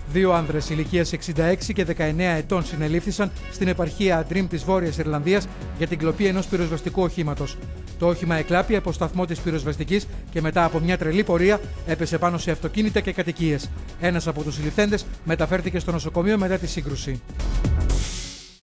Δύο άνδρες ηλικίας 66 και 19 ετών συνελήφθησαν στην επαρχία Αντρίμ της Βόρειας Ιρλανδίας για την κλοπή ενός πυροσβεστικού οχήματος. Το όχημα εκλάπη από σταθμό της πυροσβεστικής και μετά από μια τρελή πορεία έπεσε πάνω σε αυτοκίνητα και κατοικίες. Ένας από τους συλληφθέντες μεταφέρθηκε στο νοσοκομείο μετά τη σύγκρουση.